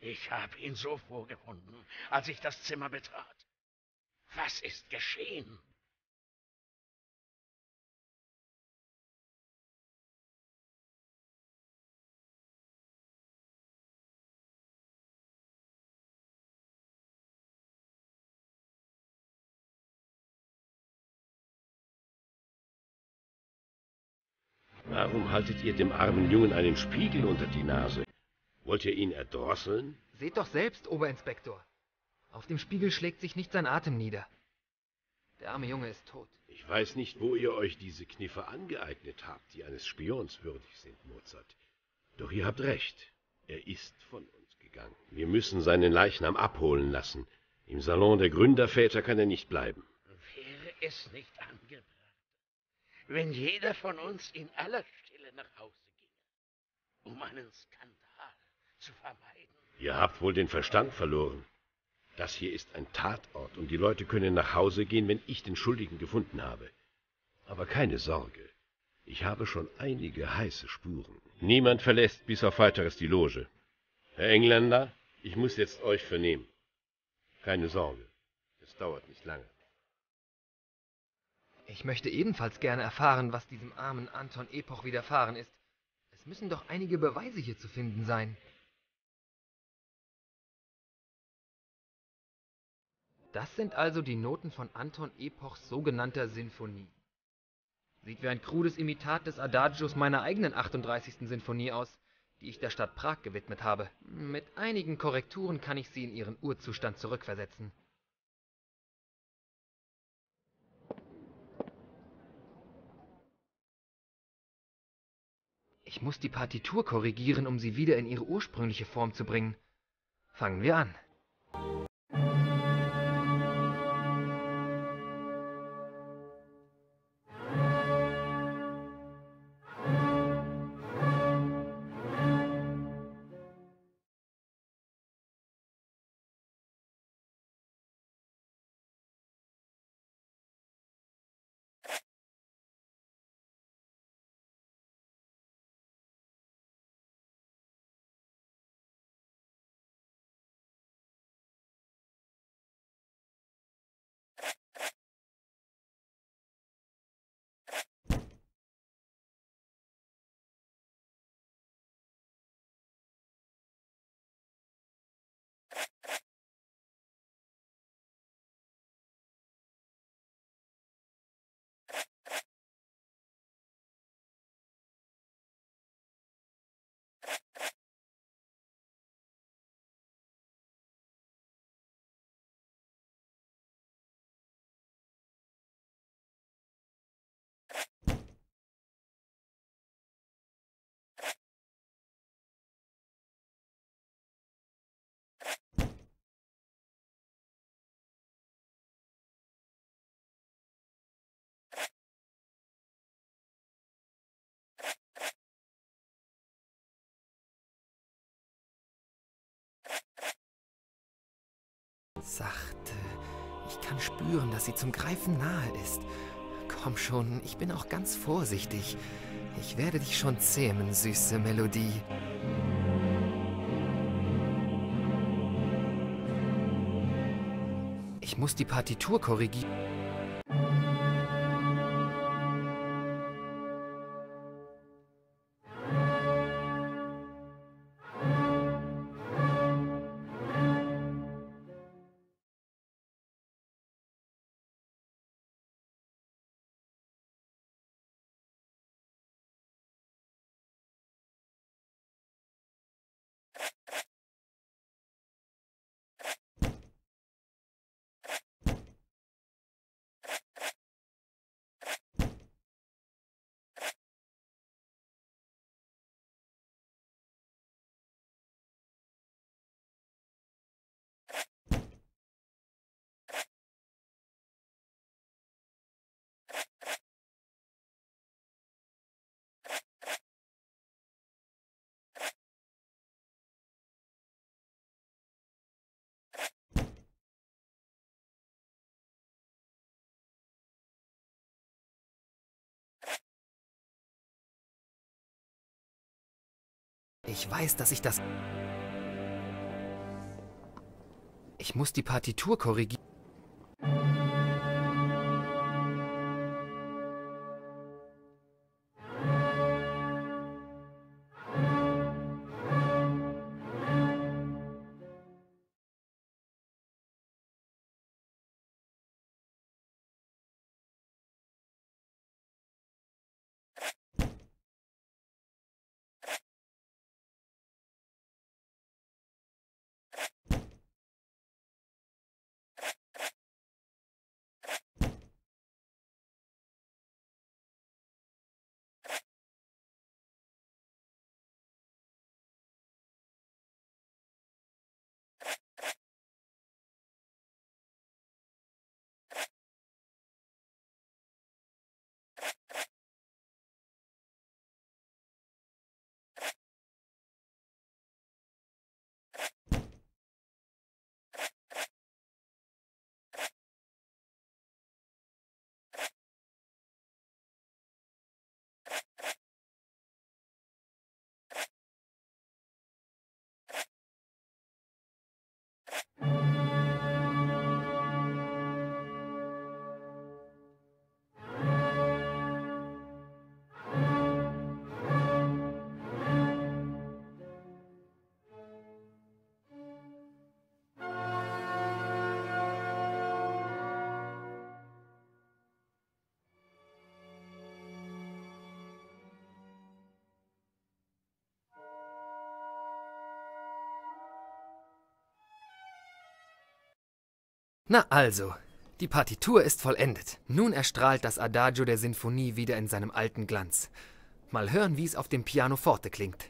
Ich habe ihn so vorgefunden, als ich das Zimmer betrat. Was ist geschehen? Warum haltet ihr dem armen Jungen einen Spiegel unter die Nase? Wollt ihr ihn erdrosseln? Seht doch selbst, Oberinspektor. Auf dem Spiegel schlägt sich nicht sein Atem nieder. Der arme Junge ist tot. Ich weiß nicht, wo ihr euch diese Kniffe angeeignet habt, die eines Spions würdig sind, Mozart. Doch ihr habt recht. Er ist von uns gegangen. Wir müssen seinen Leichnam abholen lassen. Im Salon der Gründerväter kann er nicht bleiben. Wäre es nicht angebracht, wenn jeder von uns in aller Stille nach Hause ginge, um einen Skandal zu vermeiden? Ihr habt wohl den Verstand verloren. Das hier ist ein Tatort und die Leute können nach Hause gehen, wenn ich den Schuldigen gefunden habe. Aber keine Sorge, ich habe schon einige heiße Spuren. Niemand verlässt bis auf Weiteres die Loge. Herr Engländer, ich muss jetzt euch vernehmen. Keine Sorge, es dauert nicht lange. Ich möchte ebenfalls gerne erfahren, was diesem armen Anton Epoch widerfahren ist. Es müssen doch einige Beweise hier zu finden sein. Das sind also die Noten von Anton Epochs sogenannter Sinfonie. Sieht wie ein krudes Imitat des Adagios meiner eigenen 38. Sinfonie aus, die ich der Stadt Prag gewidmet habe. Mit einigen Korrekturen kann ich sie in ihren Urzustand zurückversetzen. Ich muss die Partitur korrigieren, um sie wieder in ihre ursprüngliche Form zu bringen. Fangen wir an. Sachte. Ich kann spüren, dass sie zum Greifen nahe ist. Komm schon, ich bin auch ganz vorsichtig. Ich werde dich schon zähmen, süße Melodie. Ich muss die Partitur korrigieren. Ich weiß, dass ich das... Ich muss die Partitur korrigieren. Na also, die Partitur ist vollendet. Nun erstrahlt das Adagio der Sinfonie wieder in seinem alten Glanz. Mal hören, wie es auf dem Pianoforte klingt.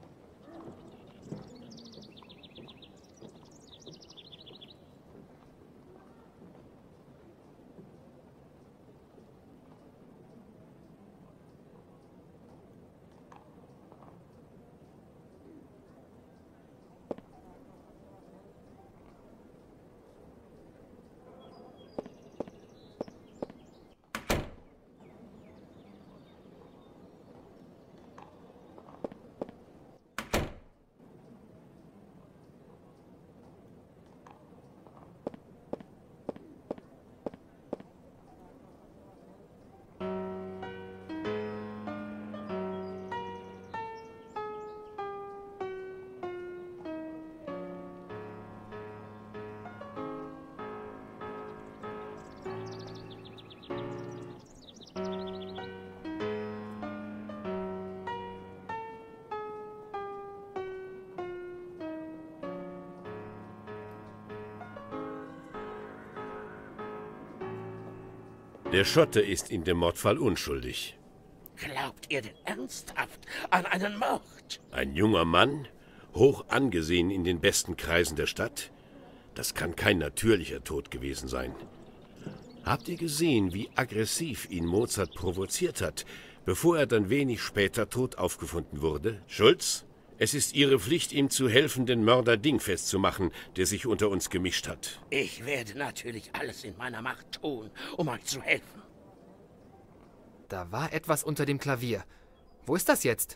Der Schotte ist in dem Mordfall unschuldig. Glaubt ihr denn ernsthaft an einen Mord? Ein junger Mann, hoch angesehen in den besten Kreisen der Stadt? Das kann kein natürlicher Tod gewesen sein. Habt ihr gesehen, wie aggressiv ihn Mozart provoziert hat, bevor er dann wenig später tot aufgefunden wurde? Schulz, es ist Ihre Pflicht, ihm zu helfen, den Mörder dingfest zu machen, der sich unter uns gemischt hat. Ich werde natürlich alles in meiner Macht tun, um euch zu helfen. Da war etwas unter dem Klavier. Wo ist das jetzt?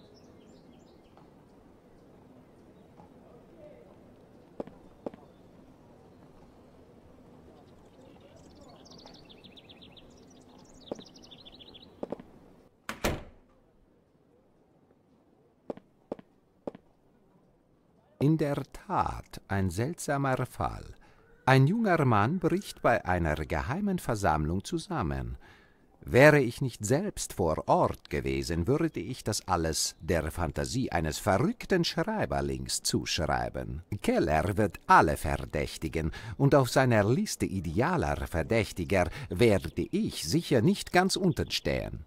In der Tat ein seltsamer Fall. Ein junger Mann bricht bei einer geheimen Versammlung zusammen. Wäre ich nicht selbst vor Ort gewesen, würde ich das alles der Fantasie eines verrückten Schreiberlings zuschreiben. Keller wird alle verdächtigen, und auf seiner Liste idealer Verdächtiger werde ich sicher nicht ganz unten stehen.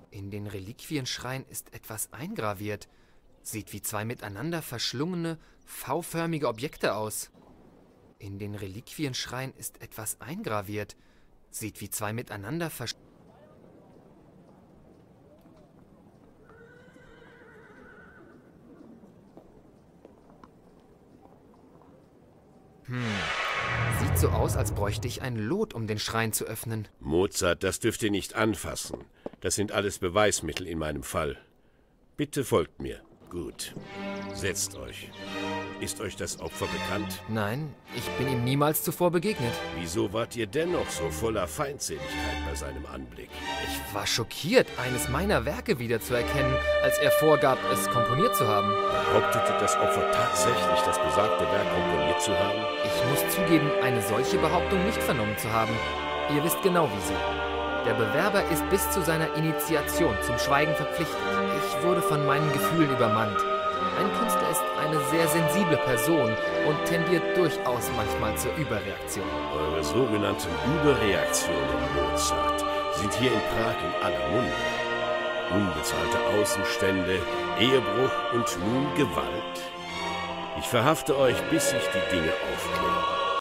In den Reliquienschrein ist etwas eingraviert. Sieht wie zwei miteinander verschlungene, V-förmige Objekte aus. In den Reliquienschrein ist etwas eingraviert. Sieht wie zwei miteinander verschlungene... Sieht so aus, als bräuchte ich ein Lot, um den Schrein zu öffnen. Mozart, das dürft ihr nicht anfassen. Das sind alles Beweismittel in meinem Fall. Bitte folgt mir. Gut. Setzt euch. Ist euch das Opfer bekannt? Nein, ich bin ihm niemals zuvor begegnet. Wieso wart ihr dennoch so voller Feindseligkeit bei seinem Anblick? Ich war schockiert, eines meiner Werke wiederzuerkennen, als er vorgab, es komponiert zu haben. Behauptete das Opfer tatsächlich, das besagte Werk komponiert zu haben? Ich muss zugeben, eine solche Behauptung nicht vernommen zu haben. Ihr wisst genau wieso. Der Bewerber ist bis zu seiner Initiation zum Schweigen verpflichtet. Ich wurde von meinen Gefühlen übermannt. Ein Künstler ist eine sehr sensible Person und tendiert durchaus manchmal zur Überreaktion. Eure sogenannten Überreaktionen, Mozart, sind hier in Prag in aller Munde. Unbezahlte Außenstände, Ehebruch und nun Gewalt. Ich verhafte euch, bis sich die Dinge aufklären.